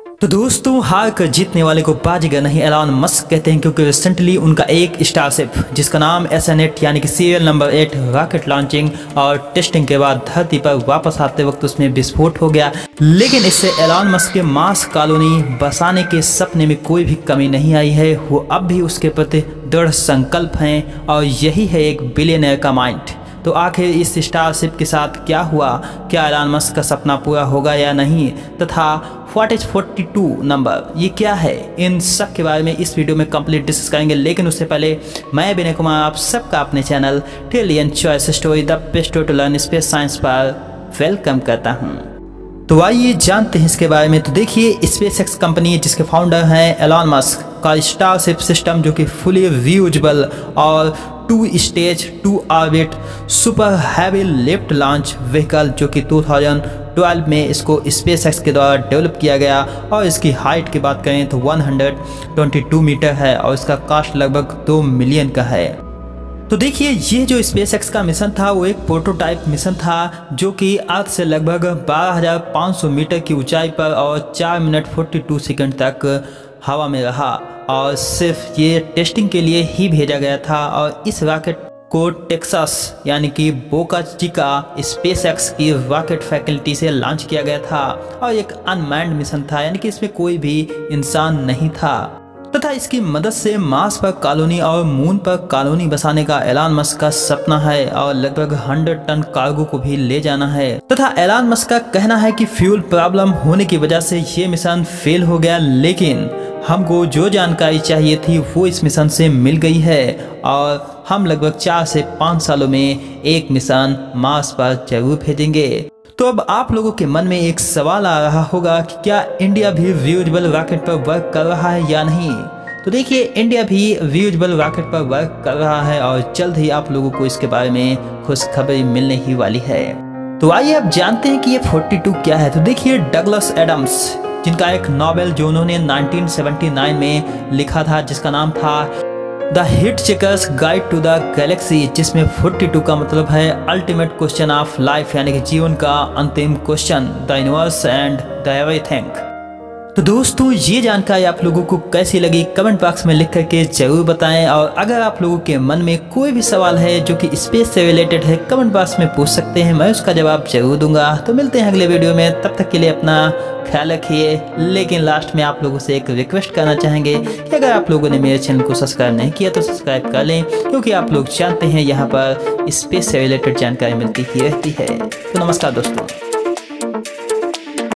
तो दोस्तों, हार कर जीतने वाले को बाजीगर नहीं एलॉन मस्क कहते हैं, क्योंकि रिसेंटली उनका एक स्टारशिप जिसका नाम SN8 यानी कि सीरियल नंबर 8 रॉकेट लॉन्चिंग और टेस्टिंग के बाद धरती पर वापस आते वक्त उसमें विस्फोट हो गया। लेकिन इससे एलॉन मस्क के मार्स कॉलोनी बसाने के सपने में कोई भी कमी नहीं आई है। वो अब भी उसके प्रति दृढ़ संकल्प हैं और यही है एक बिलियनर का माइंड। तो आखिर इस स्टारशिप के साथ क्या हुआ, क्या एलॉन मस्क का सपना पूरा होगा या नहीं, तथा व्हाट इज 42 नंबर ये क्या है, इन सब के बारे में इस वीडियो में कंप्लीट डिस्कस करेंगे। लेकिन उससे पहले मैं विनय कुमार आप सबका अपने channel trillion choice story the best to learn space science पर वेलकम करता हूँ। तो आइए जानते हैं इसके बारे में। तो देखिए, SpaceX कंपनी जिसके फाउंडर हैं एलॉन मस्क का स्टारशिप सिस्टम जो कि फुली रीयूजेबल और 2 stage 2 orbit super heavy lift launch vehicle जो कि 2012 में इसको SpaceX के द्वारा डेवलप किया गया और इसकी हाइट की बात करें तो 122 मीटर है और इसका कॉस्ट लगभग 2 मिलियन का है। तो देखिए, ये जो SpaceX का मिशन था वो एक प्रोटोटाइप मिशन था जो कि अर्थ से लगभग 12,500 मीटर की ऊंचाई पर और 4 मिनट 42 सेकंड तक हवा में रहा और सिर्फ ये टेस्टिंग के लिए ही भेजा गया था। और इस रॉकेट को टेक्सास यानी कि बोका चिका SpaceX की रॉकेट फैकल्टी से लॉन्च किया गया था और एक अनमैन्ड मिशन था, यानी कि इसमें कोई भी इंसान नहीं था तथा इसकी मदद से मार्स पर कॉलोनी और मून पर कॉलोनी बसाने का एलॉन मस्क का सपना है और लगभग 100 टन कार्गो को भी ले जाना है। तथा एलॉन मस्क का कहना है कि फ्यूल प्रॉब्लम होने की वजह से ये मिशन फेल हो गया, लेकिन हमको जो जानकारी चाहिए थी वो इस मिशन से मिल गई है और हम लगभग 4 से 5 सालों में एक मिशन मार्स पर जरूर भेजेंगे। तो अब आप लोगों के मन में एक सवाल आ रहा होगा कि क्या इंडिया भी रीयूजेबल रॉकेट पर वर्क कर रहा है या नहीं। तो देखिए, इंडिया भी रीयूजेबल रॉकेट पर वर्क कर रहा है और जल्द ही आप लोगों को इसके बारे में खुशखबरी मिलने ही वाली है। तो आइए अब जानते हैं कि ये 42 क्या है। तो देखिए, डगलस एडम्स जिनका एक नोबेल जो उन्होंने 1979 में लिखा था जिसका नाम था the hitchhiker's guide to the galaxy, जिसमें 42 का मतलब है अल्टीमेट क्वेश्चन ऑफ लाइफ यानी कि जीवन का अंतिम question, the universe and the everything. तो दोस्तों, ये जानकारी आप लोगों को कैसी लगी कमेंट बॉक्स में लिख करके जरूर बताएं और अगर आप लोगों के मन में कोई भी सवाल है जो कि स्पेस से रिलेटेड है कमेंट बॉक्स में पूछ सकते हैं, मैं उसका जवाब जरूर दूंगा। तो मिलते हैं अगले वीडियो में, तब तक के लिए अपना ख्याल रखिए। लेकिन लास्ट में आप लोगों से एक रिक्वेस्ट करना चाहेंगे कि अगर आप लोगों ने मेरे चैनल को सब्सक्राइब नहीं किया तो सब्सक्राइब कर लें, क्योंकि आप लोग जानते हैं यहाँ पर स्पेस से रिलेटेड जानकारी मिलती ही रहती है। तो नमस्कार दोस्तों।